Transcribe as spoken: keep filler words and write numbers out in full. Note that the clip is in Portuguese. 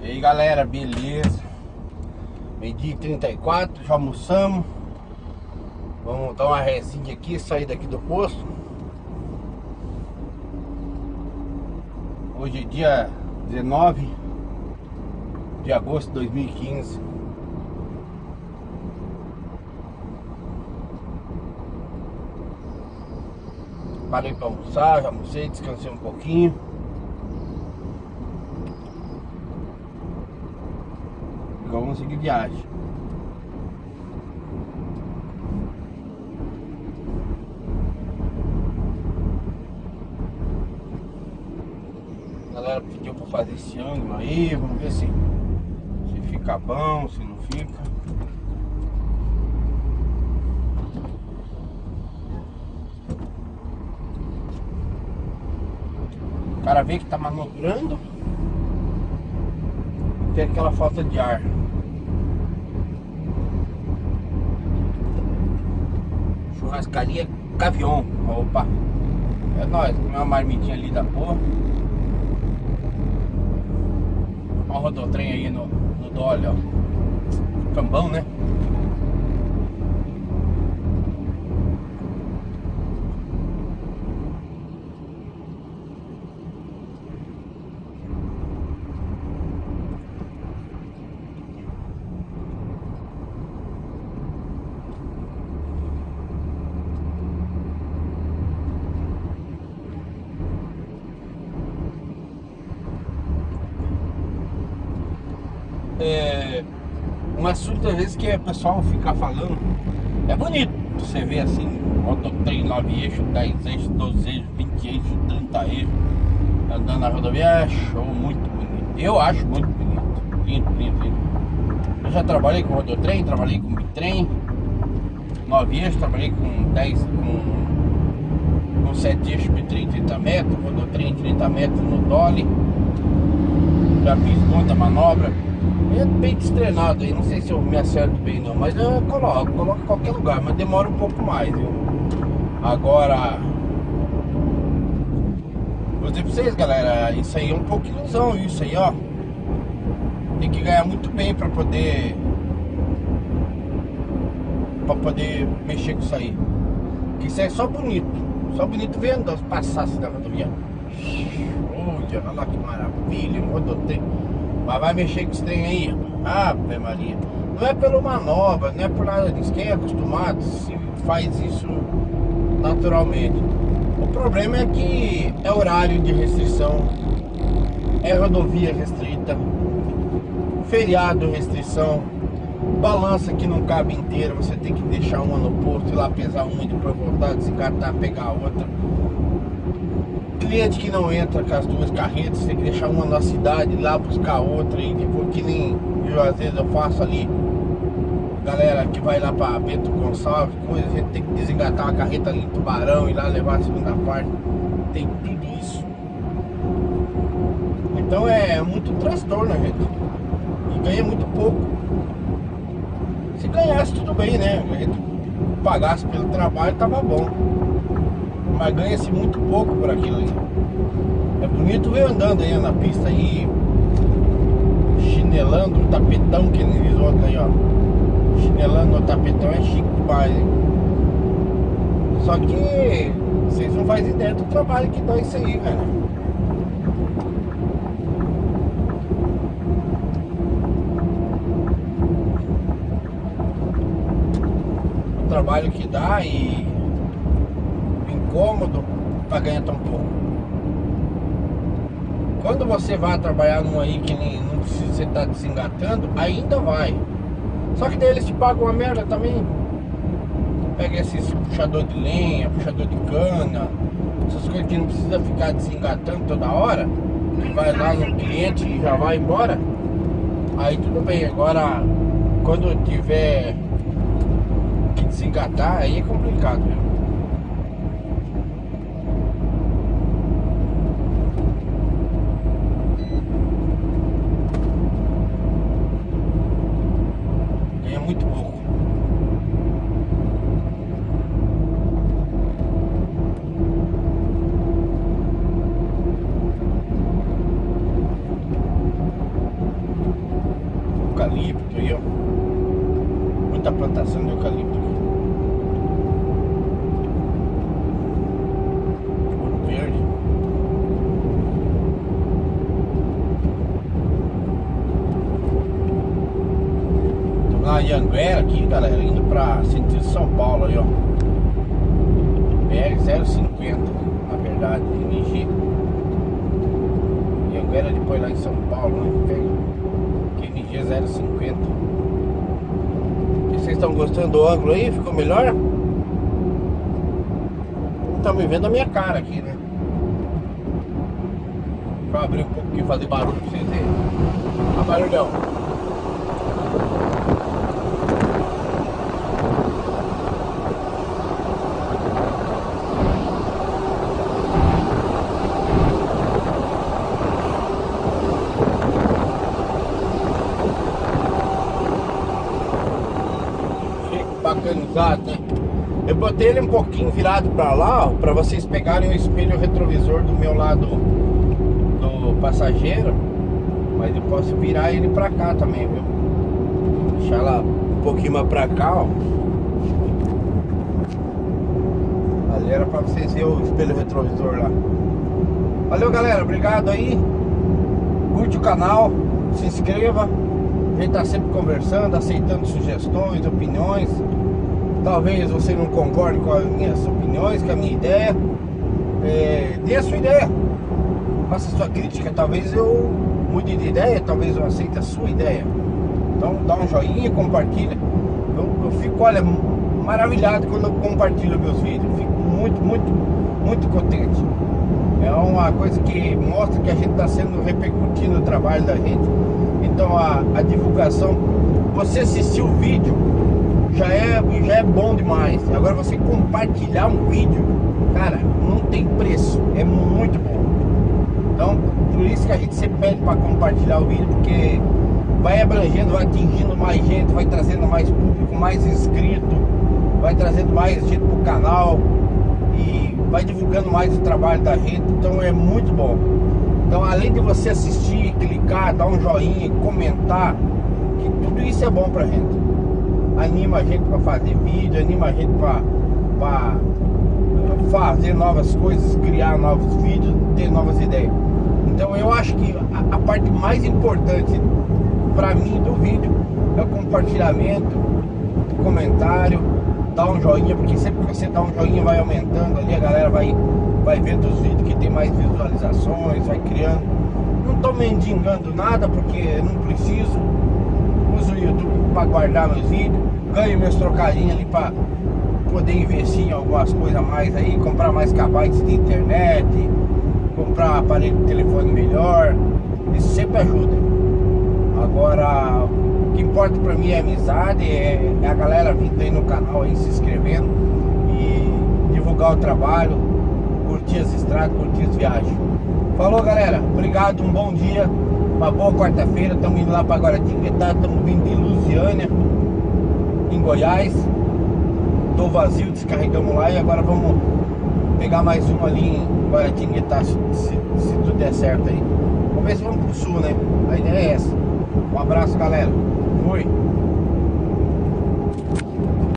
E aí galera, beleza? Meio-dia e trinta e quatro, já almoçamos. Vamos dar uma resinha aqui, sair daqui do posto. Hoje é dia dezenove de agosto de dois mil e quinze. Parei para almoçar, já almocei, descansei um pouquinho. Agora vamos seguir viagem. A galera pediu para fazer esse ângulo aí, vamos ver se, se fica bom, se não fica. O cara vê que tá manobrando, tem aquela falta de ar. Churrascaria Gavião. Opa, é nóis, comer uma marmitinha ali da porra. Olha o rodotrem aí no, no Dolly, ó. Cambão, né? É, um assunto às vezes que o pessoal fica falando, é bonito você ver assim, mototrem, nove eixos, dez eixos, doze eixos, vinte eixos, trinta eixos andando na rodovia, é show, muito bonito. Eu acho muito bonito, lindo, lindo, lindo. Eu já trabalhei com rodotrem, trabalhei com bitrem, nove eixos, trabalhei com dez, com, com sete eixos, bitrem trinta metros, rodotrem trinta metros no Dolly. Já fiz muita manobra. É bem destreinado aí, não sei se eu me acerto bem não, mas eu coloco, coloco em qualquer lugar, mas demora um pouco mais, viu? Agora, vou dizer pra vocês, galera, isso aí é um pouco ilusão, isso aí, ó. Tem que ganhar muito bem pra poder pra poder mexer com isso aí. Porque isso aí é só bonito, só bonito vendo passar assim na rodovia. Olha, olha lá que maravilha, um rodotrem. Mas vai mexer com esse trem aí, Ave Maria. Não é pelo manobra, não é por nada disso. Quem é acostumado se faz isso naturalmente. O problema é que é horário de restrição, é rodovia restrita, feriado restrição, balança que não cabe inteira, você tem que deixar uma no posto, ir lá pesar uma e depois voltar, desengatar, pegar a outra. Cliente que não entra com as duas carretas, tem que deixar uma na cidade, ir lá buscar outra, e depois que nem eu às vezes eu faço ali, galera que vai lá pra Bento Gonçalves, coisa, a gente tem que desengatar uma carreta ali em Tubarão, ir lá levar a segunda parte, tem tudo isso. Então é muito transtorno, gente, e ganha muito pouco. Se ganhasse tudo bem, né, a gente pagasse pelo trabalho, tava bom. Mas ganha-se muito pouco por aquilo ali. É bonito ver andando aí na pista aí, chinelando o tapetão, que nem diz outro aí, ó. Chinelando o tapetão é chique demais, hein? Só que vocês não fazem ideia do trabalho que dá isso aí, cara. O trabalho que dá e incômodo para ganhar tão pouco. Quando você vai trabalhar num aí que nem, não precisa você estar desengatando, ainda vai. Só que daí eles te pagam uma merda também. Pega esses puxador de lenha, puxador de cana, essas coisas que não precisa ficar desengatando toda hora, que vai lá no cliente e já vai embora. Aí tudo bem. Agora quando tiver que desengatar, aí é complicado, viu? Muito pouco. eucalipto aí, ó. Muita plantação de eucalipto aqui. Ouro Verde. Estamos na Anhanguera aqui, galera, indo pra sentido São Paulo aí, ó. B R zero cinquenta, na verdade, M G. Anhanguera depois lá em São Paulo, né? Pega M G zero cinquenta. Vocês estão gostando do ângulo aí? Ficou melhor? Não estão me vendo a minha cara aqui, né? Deixa eu abrir um pouco aqui e fazer barulho pra vocês verem. Olha o barulhão. Bacanizado, né? Eu botei ele um pouquinho virado pra lá, ó, pra vocês pegarem o espelho retrovisor do meu lado do passageiro. Mas eu posso virar ele pra cá também, viu? Deixar ela um pouquinho mais pra cá, ó. Ali era pra vocês verem o espelho retrovisor lá. Valeu, galera, obrigado aí. Curte o canal, se inscreva. A gente tá sempre conversando, aceitando sugestões, opiniões. Talvez você não concorde com as minhas opiniões, com a minha ideia. É, dê a sua ideia. Faça a sua crítica. Talvez eu mude de ideia, talvez eu aceite a sua ideia. Então dá um joinha, compartilha. Eu, eu fico, olha, maravilhado quando eu compartilho meus vídeos. Eu fico muito, muito, muito contente. É uma coisa que mostra que a gente está sendo repercutindo o trabalho da gente. Então a, a divulgação, você assistir o vídeo já é, já é bom demais. Agora você compartilhar um vídeo, cara, não tem preço, é muito bom. Então por isso que a gente sempre pede para compartilhar o vídeo, porque vai abrangendo, vai atingindo mais gente, vai trazendo mais público, mais inscrito, vai trazendo mais gente pro canal e vai divulgando mais o trabalho da gente. Então é muito bom. Então, além de você assistir, clicar, dar um joinha, comentar, que tudo isso é bom pra gente. Anima a gente pra fazer vídeo, anima a gente pra, pra fazer novas coisas, criar novos vídeos, ter novas ideias. Então eu acho que a, a parte mais importante pra mim do vídeo é o compartilhamento, o comentário, dar um joinha, porque sempre que você dá um joinha vai aumentando ali, a galera vai... vai vendo os vídeos que tem mais visualizações, vai criando. Não tô mendigando nada porque não preciso. Uso o YouTube para guardar meus vídeos, ganho meus trocadinhos ali para poder investir em algumas coisas a mais aí, comprar mais kbytes de internet, comprar um aparelho de telefone melhor. Isso sempre ajuda. Agora, o que importa para mim é a amizade, é, é a galera vindo aí no canal aí, se inscrevendo e divulgar o trabalho, curtir as estradas, curtir as viagens. Falou, galera, obrigado, um bom dia, uma boa quarta-feira. Estamos indo lá para Guaratinguetá, estamos vindo de Lusiânia, em Goiás. Tô vazio, descarregamos lá e agora vamos pegar mais um ali em Guaratinguetá, se, se, se tudo der certo aí. Vamos ver se vamos pro sul, né? A ideia é essa. Um abraço, galera. Fui.